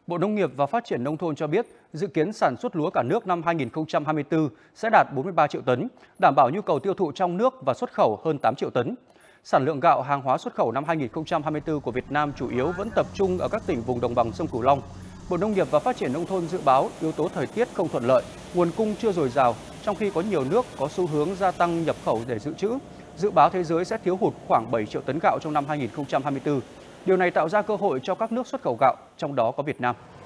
Bộ Nông nghiệp và Phát triển Nông thôn cho biết, dự kiến sản xuất lúa cả nước năm 2024 sẽ đạt 43 triệu tấn, đảm bảo nhu cầu tiêu thụ trong nước và xuất khẩu hơn 8 triệu tấn. Sản lượng gạo hàng hóa xuất khẩu năm 2024 của Việt Nam chủ yếu vẫn tập trung ở các tỉnh vùng đồng bằng sông Cửu Long. Bộ Nông nghiệp và Phát triển Nông thôn dự báo yếu tố thời tiết không thuận lợi, nguồn cung chưa dồi dào, trong khi có nhiều nước có xu hướng gia tăng nhập khẩu để dự trữ. Dự báo thế giới sẽ thiếu hụt khoảng 7 triệu tấn gạo trong năm 2024. Điều này tạo ra cơ hội cho các nước xuất khẩu gạo, trong đó có Việt Nam.